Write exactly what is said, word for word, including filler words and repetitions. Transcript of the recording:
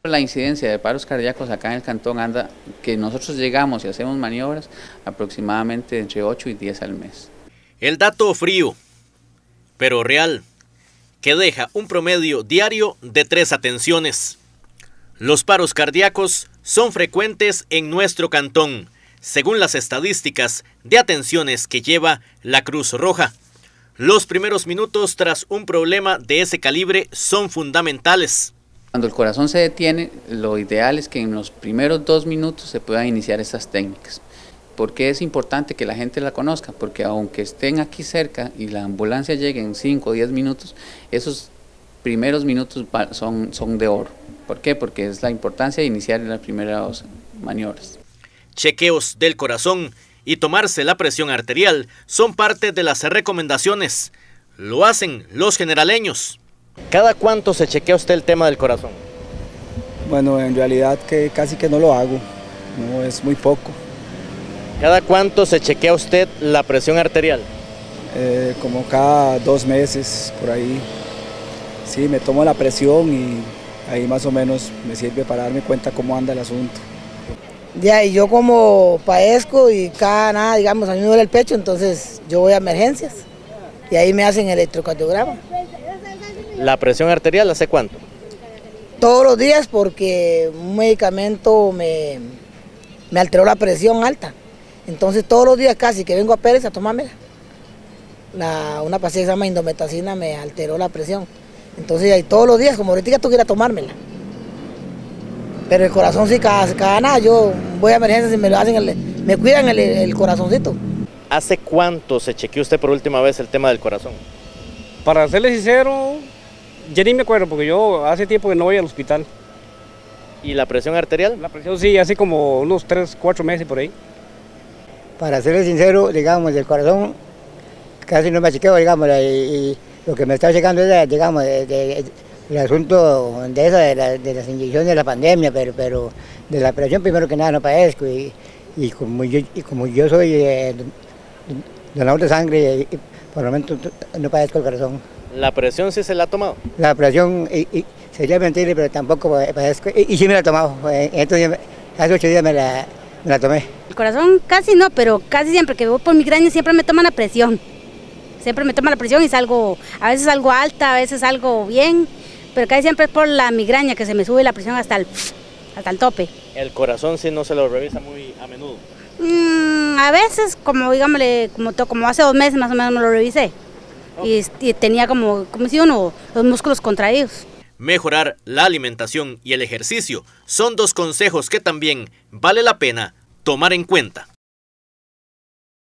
La incidencia de paros cardíacos acá en el cantón anda, que nosotros llegamos y hacemos maniobras, aproximadamente entre ocho y diez al mes. El dato frío, pero real, que deja un promedio diario de tres atenciones. Los paros cardíacos son frecuentes en nuestro cantón, según las estadísticas de atenciones que lleva la Cruz Roja. Los primeros minutos tras un problema de ese calibre son fundamentales. Cuando el corazón se detiene, lo ideal es que en los primeros dos minutos se puedan iniciar estas técnicas. ¿Por qué es importante que la gente la conozca? Porque aunque estén aquí cerca y la ambulancia llegue en cinco o diez minutos, esos primeros minutos son, son de oro. ¿Por qué? Porque es la importancia de iniciar en las primeras maniobras. Chequeos del corazón y tomarse la presión arterial son parte de las recomendaciones. Lo hacen los generaleños. ¿Cada cuánto se chequea usted el tema del corazón? Bueno, en realidad que casi que no lo hago, no es muy poco. ¿Cada cuánto se chequea usted la presión arterial? Eh, como cada dos meses, por ahí. Sí, me tomo la presión y ahí más o menos me sirve para darme cuenta cómo anda el asunto. Ya, y yo como padezco y cada nada, digamos, a mí me duele el pecho, entonces yo voy a emergencias y ahí me hacen electrocardiograma. ¿La presión arterial hace cuánto? Todos los días porque un medicamento me, me alteró la presión alta. Entonces todos los días casi que vengo a Pérez a tomármela. La, una pastilla que se llama indometacina me alteró la presión. Entonces ahí todos los días, como ahorita tuviera tomármela. Pero el corazón sí, cada, cada nada, yo voy a emergencias y me lo hacen, el, me cuidan el, el corazoncito. ¿Hace cuánto se chequeó usted por última vez el tema del corazón? Para serle sincero, ya ni me acuerdo porque yo hace tiempo que no voy al hospital. ¿Y la presión arterial? La presión sí, hace como unos tres, cuatro meses por ahí. Para serle sincero, digamos, el corazón casi no me chequeo, digamos, y, y lo que me está checando es, digamos, de, de, el asunto de, esa, de, la, de las inyecciones de la pandemia, pero, pero de la presión primero que nada no padezco, y, y, como, yo, y como yo soy eh, donador de sangre, y, por el momento no padezco el corazón. ¿La presión sí se la ha tomado? La presión, y, y, sería mentir, pero tampoco padezco, y, y sí me la he tomado, entonces hace ocho días me la, me la tomé. El corazón casi no, pero casi siempre que voy por migraña siempre me toman la presión. Siempre me toman la presión y salgo, a veces salgo alta, a veces salgo bien, pero casi siempre es por la migraña que se me sube la presión hasta el, hasta el tope. ¿El corazón sí no se lo revisa muy a menudo? Mm, a veces, como digámosle, como, como hace dos meses más o menos me lo revisé. Okay. Y, y tenía como, como si uno, los músculos contraídos. Mejorar la alimentación y el ejercicio son dos consejos que también vale la pena tomar en cuenta.